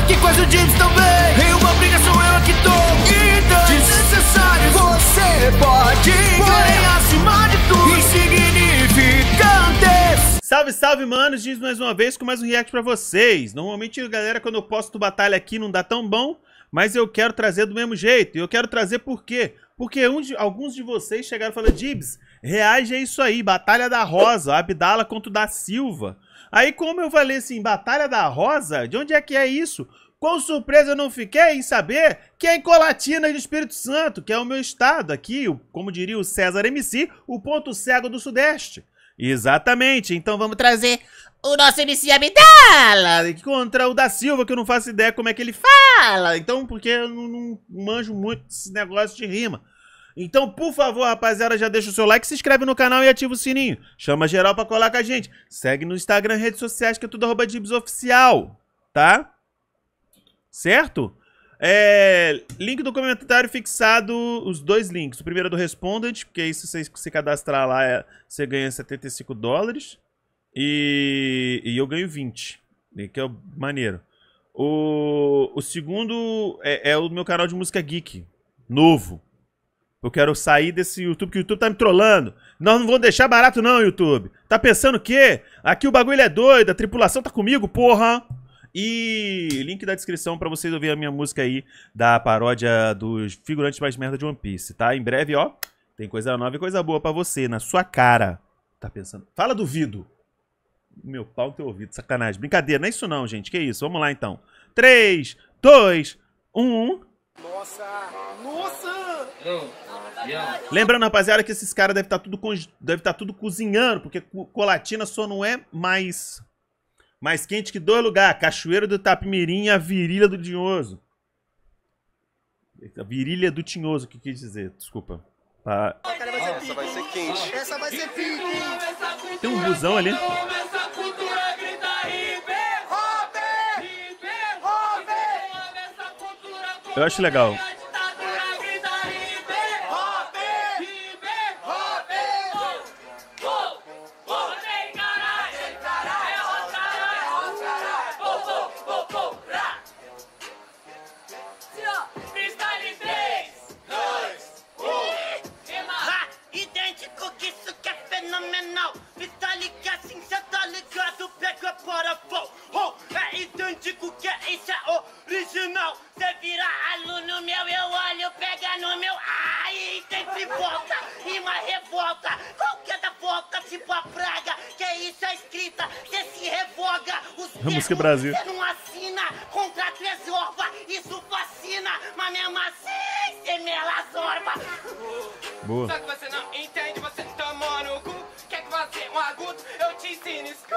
Que quase o Dibs também. Em uma briga sou eu que tô. Então, desnecessário. Você pode porém acima de tudo insignificantes. Salve, salve, manos! Dibs mais uma vez com mais um react pra vocês. Normalmente, galera, quando eu posto batalha aqui não dá tão bom, mas eu quero trazer do mesmo jeito. E eu quero trazer por quê? Porque alguns de vocês chegaram e falaram: Dibs, reage a isso aí, Batalha da Rosa, Abdala contra o da Silva. Aí, como eu falei assim, Batalha da Rosa, de onde é que é isso? Quão surpresa eu não fiquei em saber que é em Colatina do Espírito Santo, que é o meu estado aqui, como diria o César MC, o ponto cego do Sudeste. Exatamente, então vamos trazer o nosso MC Abdala contra o da Silva, que eu não faço ideia como é que ele fala. Então, porque eu não manjo muito desse negócio de rima. Então, por favor, rapaziada, já deixa o seu like, se inscreve no canal e ativa o sininho. Chama geral pra colar com a gente. Segue no Instagram e redes sociais, que é tudo @DibsOficial, tá? Certo? Link do comentário fixado, os dois links. O primeiro é do Respondent, porque aí se você se cadastrar lá, você ganha $75. E eu ganho 20, que é o maneiro. O segundo é o meu canal de música geek, novo. Eu quero sair desse YouTube, que o YouTube tá me trollando. Nós não vamos deixar barato não, YouTube. Tá pensando o quê? Aqui o bagulho é doido, a tripulação tá comigo, porra. E link da descrição pra vocês ouvirem a minha música aí, da paródia dos figurantes mais merda de One Piece, tá? Em breve, ó, tem coisa nova e coisa boa pra você, na sua cara. Tá pensando? Fala, duvido. Meu pau no teu ouvido, sacanagem. Brincadeira, não é isso não, gente, que isso? Vamos lá, então. 3, 2, 1... Nossa! Lembrando, rapaziada, que esses caras devem estar tudo cozinhando, porque Colatina só não é mais quente que dois lugares. Cachoeira do Itapemirim e a Virilha do Tinhoso. A Virilha do Tinhoso, que quis dizer, desculpa. Tá. Essa vai ser quente. Essa vai ser pique. Tem um busão ali. Eu acho legal. Idêntico que isso que é fenomenal. Vitalik assim, cê tá ligado, pega para pau. É idêntico que isso é original. Cê vira aluno meu, eu olho, pega no meu. Ai, sempre volta, rima revolta. Qualquer volta, tipo a praga. Que isso é escrita, cê se revoga. Os A música Brasil. Cê não assina, contrato resolva. Isso fascina, mas mesmo assim, cê mela zorba. Boa. Só que você não entende, você toma no cu. Quer que você um agudo, eu te ensino isso.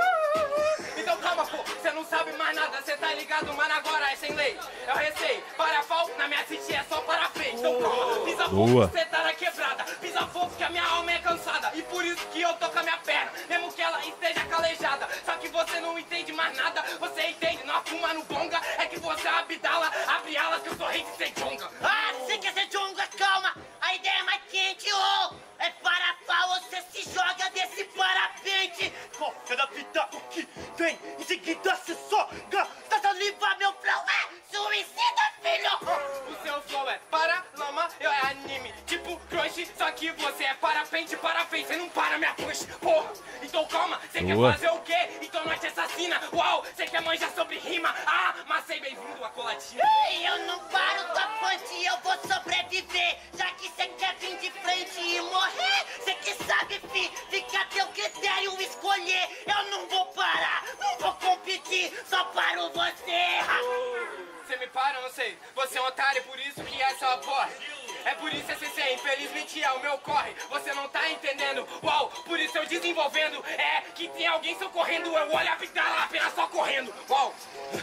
Então calma, pô, você não sabe mais nada, você tá ligado, mano, agora é sem lei. Eu receio, para pau, na minha city é só para frente. Então calma, pisa fofo, você tá na quebrada. Pisa fofo que a minha alma é cansada. E por isso que eu tô com a minha perna, mesmo que ela esteja calejada. Só que você não entende mais nada, você entende, nós fuma no bonga. É que você é Abdala, abre alas que eu sou rei de ser jonga. Ah, você quer ser jonga, calma, a ideia é mais quente, ô. É para pau, você se joga desse parapente. Qualquer da vida o que tem, em seguida se soga. Tá saliva, meu flow é suicida, filho. O seu flow é para lama, eu é anime, tipo crush. Só que você é parapente, parapente, você não para minha push, porra. Então calma, você quer fazer o quê? Então nós te assassina. Uau, você quer manjar sobre rima? Ah, mas sei bem-vindo a Colatina. Eu não paro tua ponte, eu vou sobreviver. Já que você quer vir de frente e morrer. Cê que sabe, fi, fica a teu critério escolher. Eu não vou parar, não vou competir, só paro você. Você me para, eu não sei. Você é um otário, por isso que é só porra. É por isso SC, infelizmente é o meu corre. Você não tá entendendo, uau, por isso eu desenvolvendo. É que tem alguém socorrendo, eu olho a Abdala apenas só correndo, uau.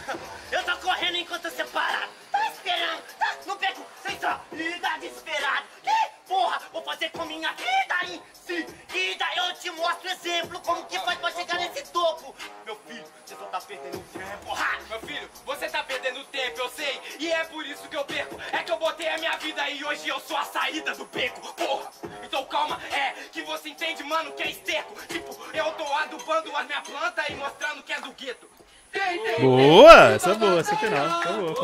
Eu tô correndo enquanto você parar. Tá esperando, tá? Não pego sem saída desesperado. Que porra, vou fazer com minha vida em seguida. Eu te mostro exemplo, como que faz pra chegar nesse topo. Meu filho, você só tá perdendo tempo. Meu filho, você tá perdendo tempo, eu sei. E é por isso que eu perco. É que eu botei a minha vida e hoje eu sou a saída do beco, porra. Então calma, é que você entende, mano, que é esterco. Tipo, eu tô adubando as minhas plantas e mostrando que é do gueto. Boa! Essa é boa, essa final. Tá boa,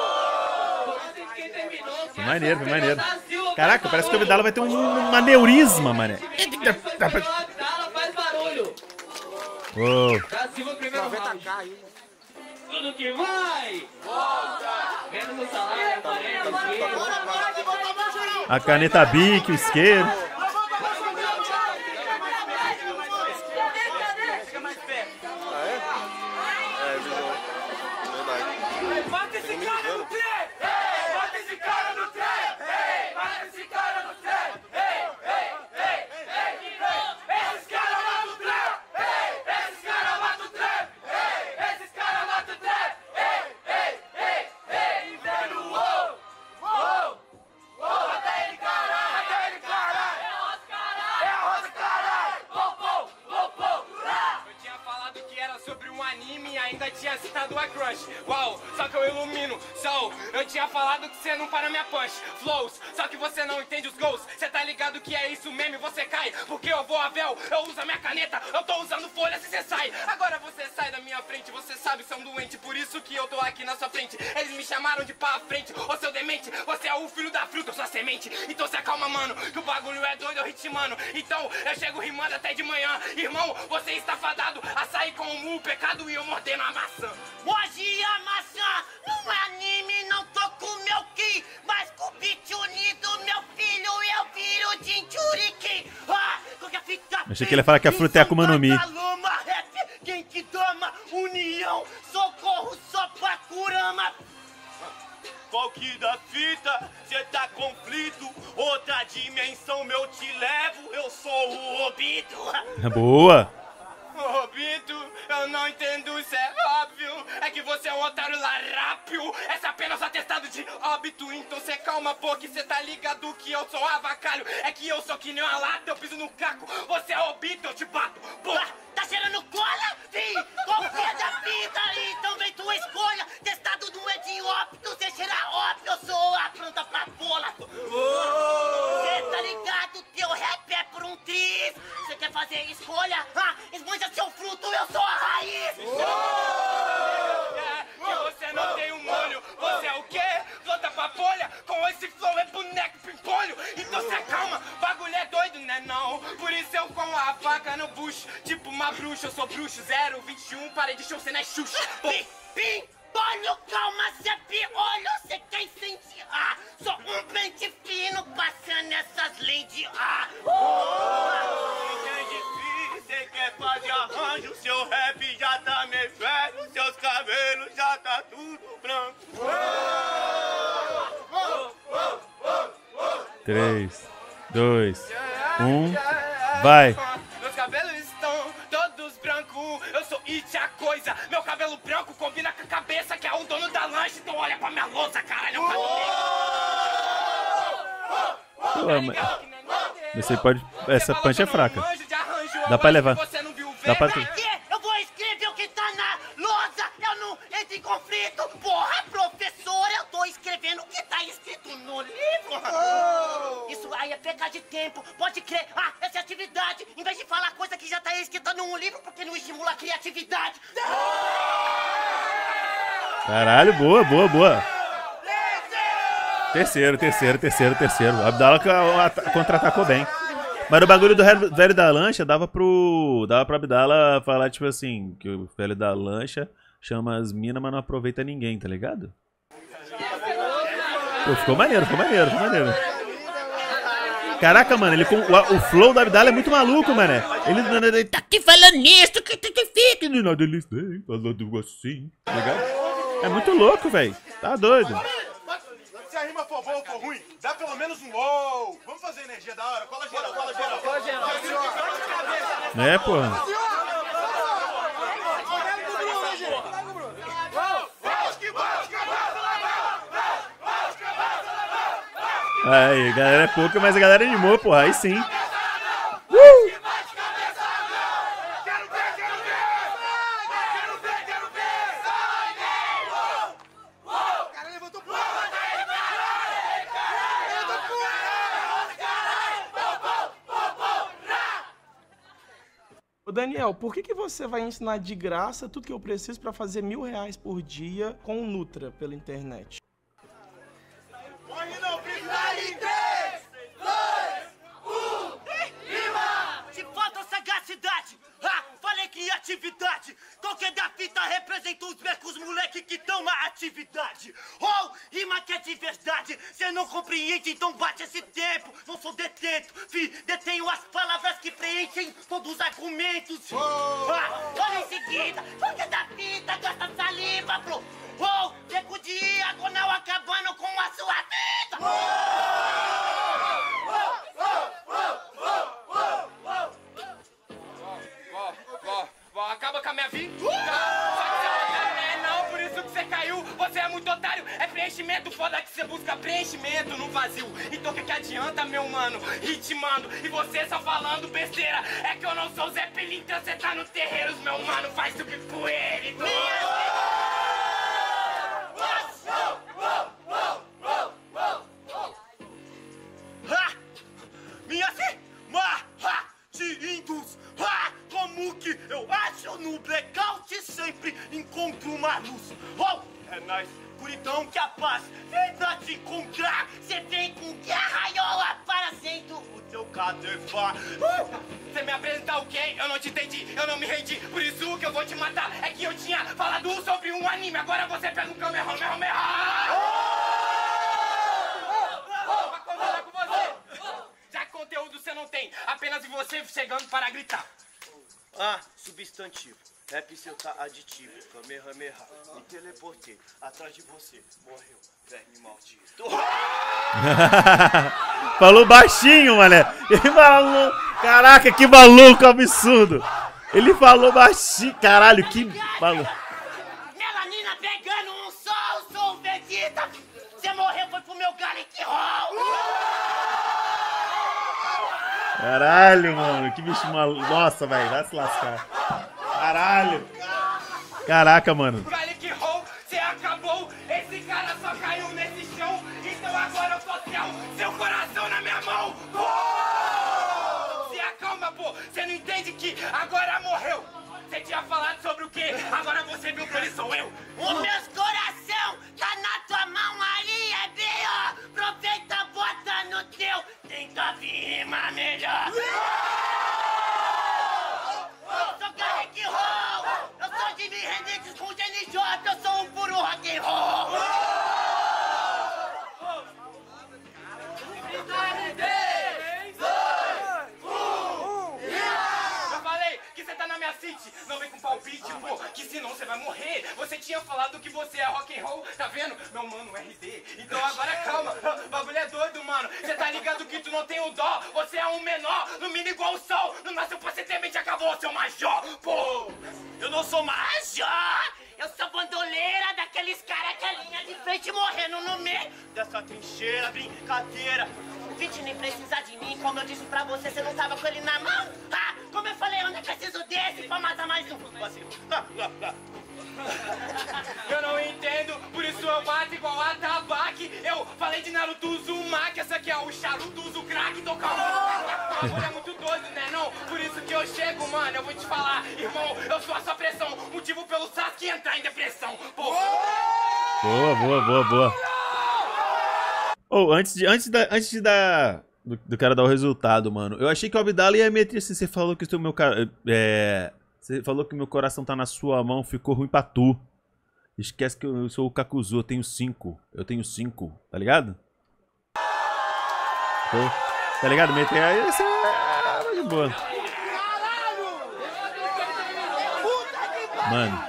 foi maneiro, foi maneiro. Caraca, parece que o Abdala vai ter um aneurisma, mané. Faz barulho. Uou. Brasil, o primeiro round. Tudo que vai, volta. Menos o salário, 40 A caneta Bic, o isqueiro. Mata esse cara no trem! Mata esse cara no trem! Mata esse cara no trem! Esses caras matam o trem! Esses caras matam o trem! Esses caras matam o trem! Inverno, mata ele, caralho! Mata ele, caralho! É a rosa, caralho! Eu tinha falado que era sobre um anime e ainda tinha citado a Crush. Uau, só que eu ilumino. Eu tinha falado que você não para minha punch. Flows, só que você não entende os gols. Você tá ligado que é isso mesmo, você cai. Porque eu vou a véu, eu uso a minha caneta. Eu tô usando folha se você sai. Agora você sai da minha frente, você sabe, são doente. Por isso que eu tô aqui na sua frente. Eles me chamaram de pá à frente. Ô seu demente, você é o filho da fruta, eu sou a semente. Então se acalma, mano, que o bagulho é doido, eu ritmando. Então eu chego rimando até de manhã. Irmão, você está fadado a sair com o pecado e eu mordendo a maçã. Hoje a maçã não é anime, não tô com meu ki, mas com o beat unido, meu filho, eu viro Jinchuriki. Qualquer fita. Achei que ele ia falar que a fruta é a Akuma no Mi. Lama, rap, quem que dama, união, socorro só pra Kurama. Qual que da fita? Cê tá conflito, outra dimensão eu te levo, eu sou o Obito. Boa! Obito, eu não entendo, isso é óbvio. É que você é um otário larápio. Essa é apenas um atestado de óbito. Então cê calma, pô, que cê tá ligado que eu sou avacalho. É que eu sou que nem uma lata, eu piso no caco. Você é Obito, eu te bato. Pô, tá cheirando cola? Fim, qual que é da vida? Então vem tua escolha. Testado não é de óbito, cê cheira óbito. Eu sou a planta pra bola. Cê tá ligado? Teu rap é por um triz. Cê quer fazer escolha? Esbanja seu fruto, eu sou a raiz. que você não tem um molho. Você é o quê? Planta pra folha? Com esse flow é boneco pimpolho. Então se acalma, bagulho é doido, né não? Por isso eu com a faca no bucho. Tipo uma bruxa, eu sou bruxo 021, parei de show, cê não é xuxa. Pim, olho, calma, cê é piolho, cê quer incendiar. Sou um pente fino passando essas leis de Cê quer fazer arranjo, seu rap já tá meio velho, seus cabelos já tá tudo branco. 3, 2, 1, vai! Meus cabelos estão todos brancos. Eu sou it a coisa. Meu cabelo branco combina com a cabeça que é o dono da lanche. Então olha pra minha louça, caralho. Você pode. Essa punch é fraca. Dá pra levar. Dá pra. Eu vou escrever o que tá na lousa. Eu não entro em conflito. Porra, professor, eu tô escrevendo o que tá escrito no livro. Isso aí é perca de tempo. Pode crer. Essa é atividade. Em vez de falar coisa que já tá escrita num livro, porque não estimula a criatividade. Caralho, boa, boa, boa. Terceiro. O Abdala contra-atacou bem. Mas o bagulho do velho da lancha dava pro Abdala falar, tipo assim, que o velho da lancha chama as minas, mas não aproveita ninguém, tá ligado? Pô, ficou maneiro. Caraca, mano, o flow do Abdala é muito maluco, mano. Ele tá aqui falando nisso, que fica. Nada eles têm, falando assim, tá ligado? É muito louco, velho. Tá doido. Se a rima for boa ou for ruim, dá pelo menos um wow. Vamos fazer energia da hora? Cola geral. É, porra. Aí, a galera é pouca, mas a galera animou, porra. Aí sim. Daniel, por que você vai ensinar de graça tudo que eu preciso pra fazer R$1.000 por dia com o Nutra pela internet? Morre não, freestyle em 3, 2, 1, rima! Se falta sagacidade, falei criatividade. Qualquer da fita representa os becos moleque que tão na atividade. Oh, rima que é de verdade, cê não compreende, então bate esse tempo. Não sou detento, detenho as palavras que preenchem todos os argumentos. Olha em seguida, qualquer da fita gasta saliva, bro. Oh, beco de diagonal acabando com a sua vida. Acaba com a minha vida. Só que ela não é não, por isso que você caiu. Você é muito otário, é preenchimento. Foda que você busca preenchimento no vazio. Então o que adianta, meu mano, ritmando e você só falando besteira? É que eu não sou o Zé Pelintra, você tá no terreiro, meu mano, faz subir com ele. Minhas imagens, como que eu acho no blackout sempre encontro uma luz. Oh, é nice, curitão que a paz vem pra te encontrar. Cê vem com guerra e olha para sendo o teu cadefá. Você me apresentar o quê? Eu não te entendi, eu não me rendi. Por isso que eu vou te matar. É que eu tinha falado sobre um anime, agora você pega um Kamehameha. Vai conversar com você. Já que conteúdo você não tem, apenas você chegando para gritar. Substantivo. Rap seu tá aditivo. Kamehameha. Me teleportei. Atrás de você. Morreu. Verme maldito. Falou baixinho, mané. Ele falou... Caraca, que maluco absurdo. Ele falou baixinho. Caralho, que maluco. Melanina pegando um sol, sou Vegeta. Você morreu, foi pro meu Garlic Hall. Caralho, mano. Que bicho maluco. Nossa, velho. Vai se lascar. Caralho. Caraca, mano. Garlic Hall, você acabou. Esse cara só caiu nesse chão. Então agora eu tô seu coração na minha mão. Se acalma, pô. Você não entende que agora morreu. Você tinha falado sobre o quê? Agora você viu que ele sou eu. O meu coração tá na tua mão aí, é B.O. Aproveita, bota no teu. Tenta rima melhor. Eu sou Garlic Hall. Eu sou Jimi Hendrix com Jenny J. Eu sou um puro rock and roll. Não vem com palpite, pô, que senão você vai morrer. Você tinha falado que você é rock and roll, tá vendo? Meu mano, RD. Então agora calma, o bagulho é doido, mano. Você tá ligado que tu não tem o dó. Você é um menor, no mínimo igual o sol. Não nasceu pra ser temente, acabou, seu major, pô. Eu não sou major. Eu sou bandoleira daqueles caras que é linha de frente morrendo no meio dessa trincheira, brincadeira. O Fit nem precisa de mim, como eu disse pra você, você não tava com ele na mão? Como eu falei, eu nem preciso desse pra matar mais um. Eu não entendo, por isso eu bato igual a tabaque. Eu falei de Naruto Uzumaki, essa aqui é o charuto uso crack, tô calmo. O bagulho é muito doido, né não? Por isso que eu chego, mano, eu vou te falar, irmão, eu sou a sua pressão, motivo pelo Sasuke entrar em depressão, pô. Boa. Oh, antes do cara dar o resultado, mano, eu achei que o Abdala ia meter assim, você falou que o meu cara... Você falou que meu coração tá na sua mão, ficou ruim pra tu. Esquece que eu sou o Kakuzu, eu tenho 5. Eu tenho 5, tá ligado? Tá ligado? Meter aí, isso é de boa. Mano.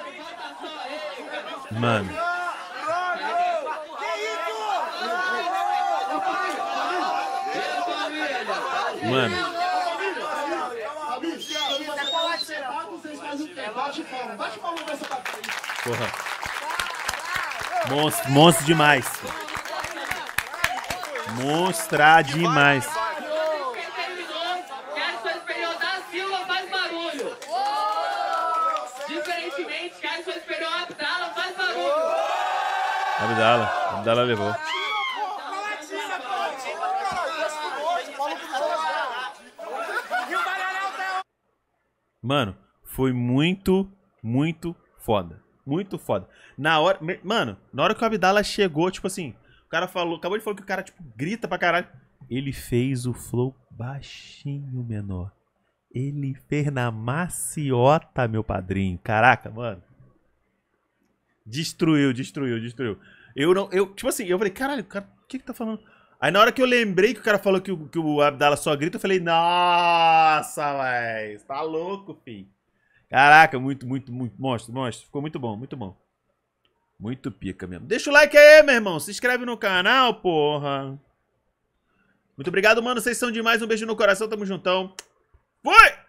Porra. Monstro demais. Monstra demais. Quero sua superior da Silva, faz barulho. Diferentemente, quero sua superior Abdala, faz barulho. Abdala levou. Mano, foi muito, muito foda. Muito foda. Na hora... Mano, na hora que o Abdala chegou, tipo assim... O cara falou... Acabou de falar que o cara, tipo, grita pra caralho. Ele fez o flow baixinho, menor. Ele fez na maciota, meu padrinho. Caraca, mano. Destruiu. Tipo assim, eu falei, caralho, o cara, o que tá falando? Aí na hora que eu lembrei que o cara falou que o Abdala só grita, eu falei, nossa, véi, tá louco, filho. Caraca, muito, monstro. Ficou muito bom. Muito pica mesmo. Deixa o like aí, meu irmão. Se inscreve no canal, porra. Muito obrigado, mano. Vocês são demais. Um beijo no coração. Tamo juntão. Fui!